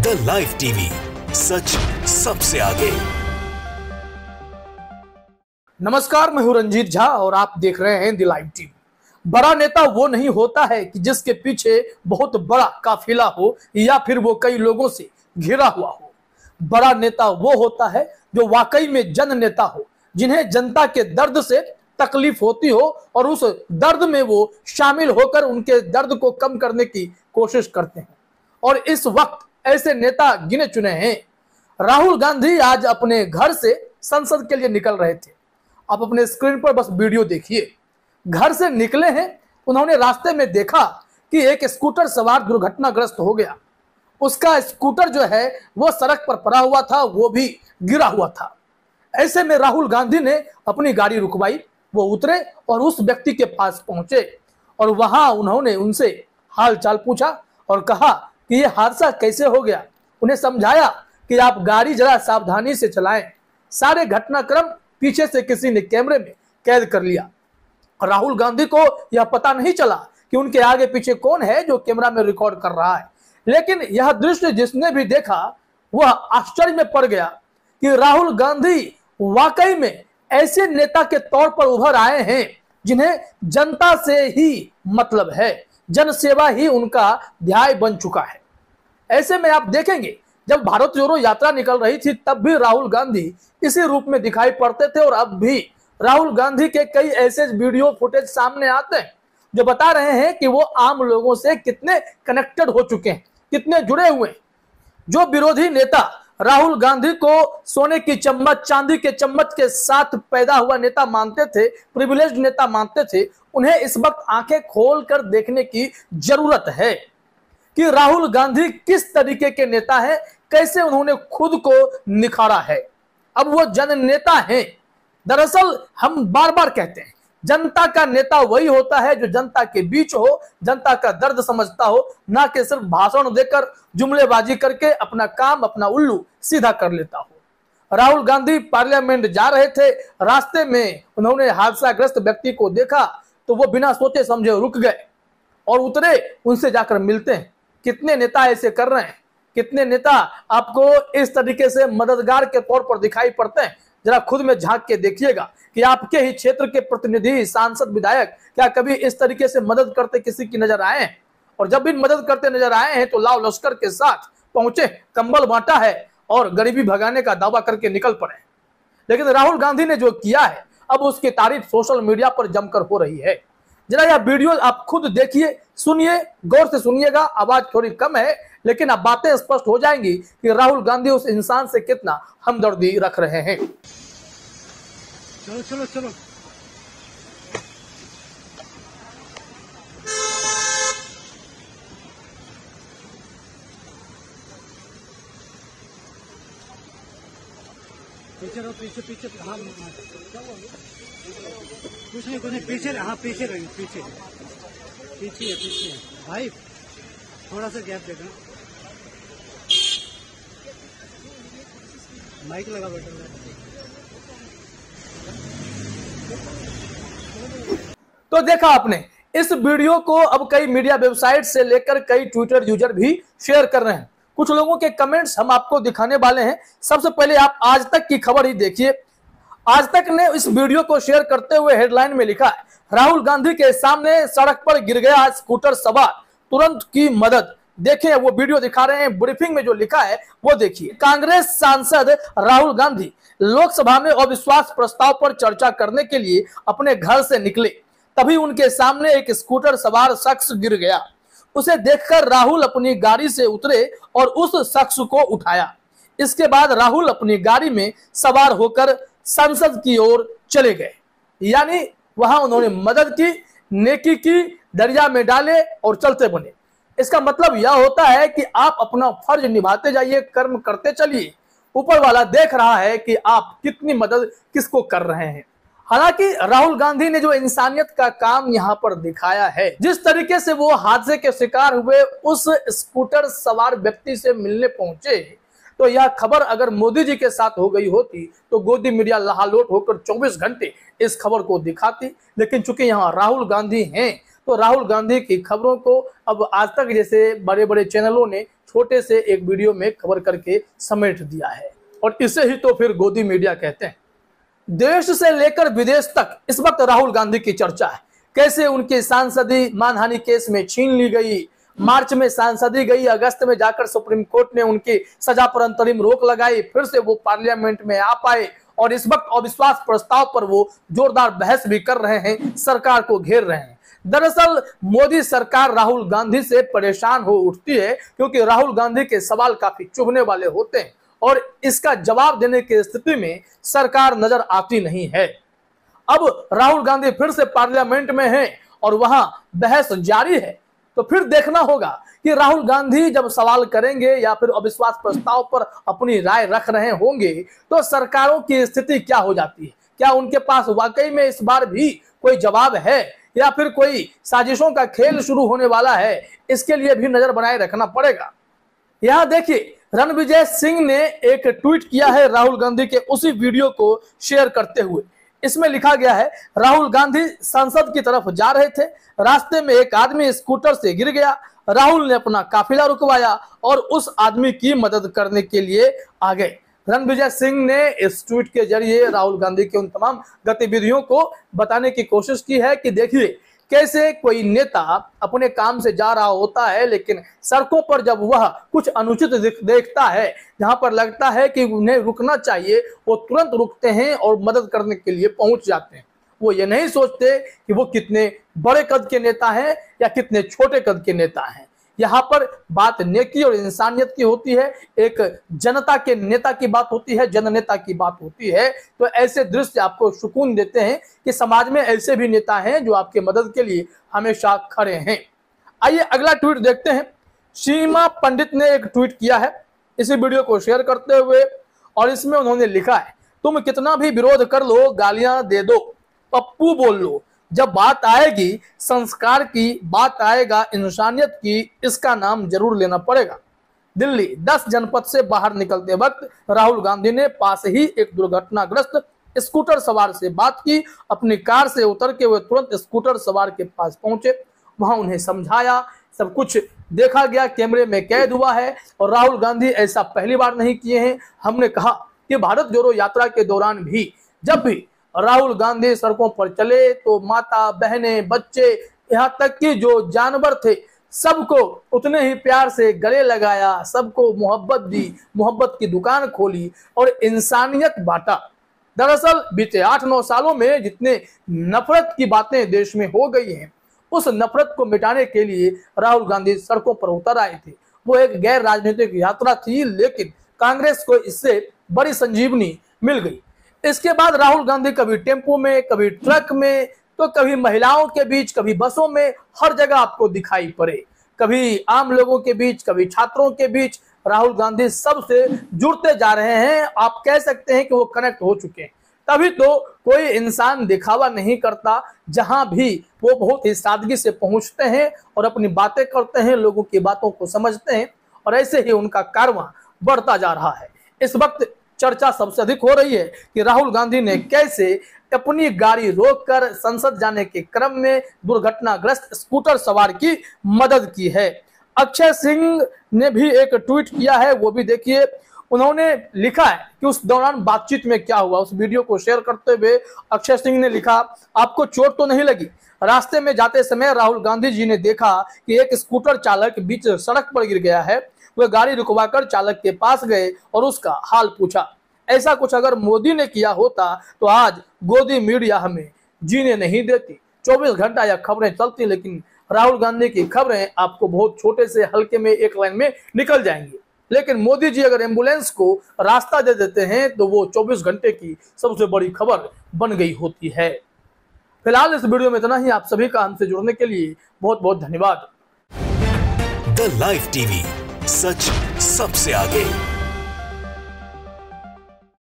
The live TV, सच सबसे आगे। नमस्कार, मैं हूं रंजीत झा और आप देख रहे हैं द लाइव टीवी। बड़ा नेता वो नहीं होता है कि जिसके पीछे बहुत बड़ा काफिला हो या फिर वो कई लोगों से घिरा हुआ हो। बड़ा नेता वो होता है जो वाकई में जन नेता हो, जिन्हें जनता के दर्द से तकलीफ होती हो और उस दर्द में वो शामिल होकर उनके दर्द को कम करने की कोशिश करते हैं। और इस वक्त ऐसे नेता गिने चुने हैं। राहुल गांधी आज अपने घर से संसद के लिए निकल रहे थे। आप अपने स्क्रीन पर बस वीडियो देखिए। घर से निकले हैं, उन्होंने रास्ते में देखा कि एक स्कूटर सवार दुर्घटनाग्रस्त हो गया। उसका स्कूटर जो है वो सड़क पर पड़ा हुआ था, वो भी गिरा हुआ था। ऐसे में राहुल गांधी ने अपनी गाड़ी रुकवाई, वो उतरे और उस व्यक्ति के पास पहुंचे और वहां उन्होंने उनसे हाल चाल पूछा और कहा कि ये हादसा कैसे हो गया। उन्हें समझाया कि आप गाड़ी जरा सावधानी से चलाएं। सारे घटनाक्रम पीछे से किसी ने कैमरे में कैद कर लिया। राहुल गांधी को यह पता नहीं चला कि उनके आगे पीछे कौन है जो कैमरा में रिकॉर्ड कर रहा है, लेकिन यह दृश्य जिसने भी देखा वह आश्चर्य में पड़ गया कि राहुल गांधी वाकई में ऐसे नेता के तौर पर उभर आए हैं जिन्हें जनता से ही मतलब है, जन सेवा ही उनका ध्येय बन चुका है। ऐसे में आप देखेंगे जब भारत जोड़ो यात्रा निकल रही थी तब भी राहुल गांधी इसी रूप में दिखाई पड़ते थे और अब भी राहुल गांधी के कई ऐसे वीडियो फुटेज सामने आते हैं जो बता रहे हैं कि वो आम लोगों से कितने कनेक्टेड हो चुके हैं, कितने जुड़े हुए हैं। जो विरोधी नेता राहुल गांधी को सोने की चम्मच, चांदी के चम्मच के साथ पैदा हुआ नेता मानते थे, प्रिविलेज्ड नेता मानते थे, उन्हें इस वक्त आंखें खोल कर देखने की जरूरत है कि राहुल गांधी किस तरीके के नेता हैं, कैसे उन्होंने खुद को निखारा है। अब वो जन नेता हैं। दरअसल हम बार बार कहते हैं जनता का नेता वही होता है जो जनता के बीच हो, जनता का दर्द समझता हो, ना कि सिर्फ भाषण देकर जुमलेबाजी करके अपना काम, अपना उल्लू सीधा कर लेता हो। राहुल गांधी पार्लियामेंट जा रहे थे, रास्ते में उन्होंने हादसाग्रस्त व्यक्ति को देखा तो वो बिना सोचे समझे रुक गए और उतरे, उनसे जाकर मिलते हैं। कितने नेता ऐसे कर रहे हैं? कितने नेता आपको इस तरीके से मददगार के तौर पर दिखाई पड़ते हैं? जरा खुद में झांक के देखिएगा कि आपके ही क्षेत्र के प्रतिनिधि, सांसद, विधायक क्या कभी इस तरीके से मदद करते किसी की नजर आए हैं? और जब भी मदद करते नजर आए हैं तो लाव लश्कर के साथ पहुंचे, कंबल बांटा है और गरीबी भगाने का दावा करके निकल पड़े। लेकिन राहुल गांधी ने जो किया है अब उसकी तारीफ सोशल मीडिया पर जमकर हो रही है। जरा यह वीडियो आप खुद देखिए, सुनिए, गौर से सुनिएगा। आवाज थोड़ी कम है लेकिन अब बातें स्पष्ट हो जाएंगी कि राहुल गांधी उस इंसान से कितना हमदर्दी रख रहे हैं। चलो चलो चलो पीछे रहो, पीछे पीछे। हाँ कुछ नहीं पीछे रहे। हाँ पीछे रहे, पीछे पीछे है, पीछे है भाई। थोड़ा सा गैप देना, माइक लगा बैठा। तो देखा आपने इस वीडियो को अब कई मीडिया वेबसाइट से लेकर कई ट्विटर यूजर भी शेयर कर रहे हैं। कुछ लोगों के कमेंट्स हम आपको दिखाने वाले हैं। सबसे पहले आप आज तक की खबर ही देखिए। आज तक ने इस वीडियो को शेयर करते हुए हेडलाइन में लिखा है, राहुल गांधी के सामने सड़क पर गिर गया स्कूटर सवार, तुरंत की मदद। देखें वो वीडियो दिखा रहे हैं, ब्रीफिंग में जो लिखा है वो देखिए। कांग्रेस सांसद राहुल गांधी लोकसभा में अविश्वास प्रस्ताव पर चर्चा करने के लिए अपने घर से निकले, तभी उनके सामने एक स्कूटर सवार शख्स गिर गया। उसे देखकर राहुल अपनी गाड़ी से उतरे और उस शख्स को उठाया। इसके बाद राहुल अपनी गाड़ी में सवार होकर संसद की ओर चले गए। यानी वहां उन्होंने मदद की, नेकी की, दरिया में डाले और चलते बने। इसका मतलब यह होता है कि आप अपना फर्ज निभाते जाइए, कर्म करते चलिए। ऊपर वाला देख रहा है कि आप कितनी मदद किसको कर रहे हैं। हालांकि राहुल गांधी ने जो इंसानियत का काम यहाँ पर दिखाया है, जिस तरीके से वो हादसे के शिकार हुए उस स्कूटर सवार व्यक्ति से मिलने पहुंचे, तो यह खबर अगर मोदी जी के साथ हो गई होती तो गोदी मीडिया लहालोट होकर 24 घंटे इस खबर को दिखाती। लेकिन चूंकि यहाँ राहुल गांधी हैं तो राहुल गांधी की खबरों को अब आज तक जैसे बड़े बड़े चैनलों ने छोटे से एक वीडियो में कवर करके समेट दिया है, और इसे ही तो फिर गोदी मीडिया कहते हैं। देश से लेकर विदेश तक इस वक्त राहुल गांधी की चर्चा है। कैसे उनकी सांसदी मानहानि केस में छीन ली गई, मार्च में सांसदी गई, अगस्त में जाकर सुप्रीम कोर्ट ने उनकी सजा पर अंतरिम रोक लगाई, फिर से वो पार्लियामेंट में आ पाए और इस वक्त अविश्वास प्रस्ताव पर वो जोरदार बहस भी कर रहे हैं, सरकार को घेर रहे हैं। दरअसल मोदी सरकार राहुल गांधी से परेशान हो उठती है, क्योंकि राहुल गांधी के सवाल काफी चुभने वाले होते हैं और इसका जवाब देने की स्थिति में सरकार नजर आती नहीं है। अब राहुल गांधी फिर से पार्लियामेंट में हैं और वहां बहस जारी है, तो फिर देखना होगा कि राहुल गांधी जब सवाल करेंगे या फिर अविश्वास प्रस्ताव पर अपनी राय रख रहे होंगे तो सरकारों की स्थिति क्या हो जाती है। क्या उनके पास वाकई में इस बार भी कोई जवाब है या फिर कोई साजिशों का खेल शुरू होने वाला है, इसके लिए भी नजर बनाए रखना पड़ेगा। यहां देखिए, रणविजय सिंह ने एक ट्वीट किया है राहुल गांधी के उसी वीडियो को शेयर करते हुए। इसमें लिखा गया है, राहुल गांधी संसद की तरफ जा रहे थे, रास्ते में एक आदमी स्कूटर से गिर गया, राहुल ने अपना काफिला रुकवाया और उस आदमी की मदद करने के लिए आ गए। रणविजय सिंह ने इस ट्वीट के जरिए राहुल गांधी के उन तमाम गतिविधियों को बताने की कोशिश की है कि देखिए कैसे कोई नेता अपने काम से जा रहा होता है, लेकिन सड़कों पर जब वह कुछ अनुचित देखता है, जहां पर लगता है कि उन्हें रुकना चाहिए, वो तुरंत रुकते हैं और मदद करने के लिए पहुंच जाते हैं। वो ये नहीं सोचते कि वो कितने बड़े कद के नेता हैं या कितने छोटे कद के नेता हैं। यहाँ पर बात नेकी और इंसानियत की होती है, एक जनता के नेता की बात होती है, जननेता की बात होती है। तो ऐसे दृश्य आपको सुकून देते हैं कि समाज में ऐसे भी नेता हैं जो आपकी मदद के लिए हमेशा खड़े हैं। आइए अगला ट्वीट देखते हैं। सीमा पंडित ने एक ट्वीट किया है इसी वीडियो को शेयर करते हुए, और इसमें उन्होंने लिखा है, तुम कितना भी विरोध कर लो, गालियां दे दो, पप्पू बोल लो, जब बात आएगी संस्कार की, बात आएगा इंसानियत की, इसका नाम जरूर लेना पड़ेगा। दिल्ली 10 जनपद से बाहर निकलते वक्त राहुल गांधी ने पास ही एक दुर्घटनाग्रस्त स्कूटर सवार से बात की। अपनी कार से उतर के वे तुरंत स्कूटर सवार के पास पहुंचे, वहां उन्हें समझाया, सब कुछ देखा गया, कैमरे में कैद हुआ है। और राहुल गांधी ऐसा पहली बार नहीं किए हैं। हमने कहा कि भारत जोड़ो यात्रा के दौरान भी जब भी राहुल गांधी सड़कों पर चले तो माता, बहनें, बच्चे, यहाँ तक कि जो जानवर थे सबको उतने ही प्यार से गले लगाया, सबको मोहब्बत दी, मोहब्बत की दुकान खोली और इंसानियत बांटा। दरअसल बीते 8-9 सालों में जितने नफरत की बातें देश में हो गई हैं, उस नफरत को मिटाने के लिए राहुल गांधी सड़कों पर उतर आए थे। वो एक गैर राजनीतिक यात्रा थी, लेकिन कांग्रेस को इससे बड़ी संजीवनी मिल गई। इसके बाद राहुल गांधी कभी टेम्पो में, कभी ट्रक में, तो कभी महिलाओं के बीच, कभी बसों में, हर जगह आपको दिखाई पड़े। कभी आम लोगों के बीच, कभी छात्रों के बीच, राहुल गांधी सबसे जुड़ते जा रहे हैं। आप कह सकते हैं कि वो कनेक्ट हो चुके हैं। तभी तो कोई इंसान दिखावा नहीं करता, जहां भी वो बहुत ही सादगी से पहुंचते हैं और अपनी बातें करते हैं, लोगों की बातों को समझते हैं, और ऐसे ही उनका कारवां बढ़ता जा रहा है। इस वक्त चर्चा सबसे अधिक हो रही है कि राहुल गांधी ने कैसे अपनी गाड़ी रोककर संसद जाने के क्रम में दुर्घटनाग्रस्त स्कूटर सवार की मदद की है। अक्षय सिंह ने भी एक ट्वीट किया है, वो भी देखिए। उन्होंने लिखा है कि उस दौरान बातचीत में क्या हुआ। उस वीडियो को शेयर करते हुए अक्षय सिंह ने लिखा, आपको चोट तो नहीं लगी? रास्ते में जाते समय राहुल गांधी जी ने देखा कि एक स्कूटर चालक बीच सड़क पर गिर गया है। वे गाड़ी रुकवाकर चालक के पास गए और उसका हाल पूछा। ऐसा कुछ अगर मोदी ने किया होता तो आज गोदी मीडिया हमें जीने नहीं देती। 24 घंटा यह खबरें चलती, लेकिन राहुल गांधी की खबरें आपको बहुत छोटे से हल्के में एक लाइन में निकल जाएंगी। लेकिन मोदी जी अगर एम्बुलेंस को रास्ता दे देते हैं तो वो 24 घंटे की सबसे बड़ी खबर बन गई होती है। फिलहाल इस वीडियो में इतना ही। आप सभी का हमसे जुड़ने के लिए बहुत बहुत धन्यवाद। द लाइव टीवी, सच सबसे आगे।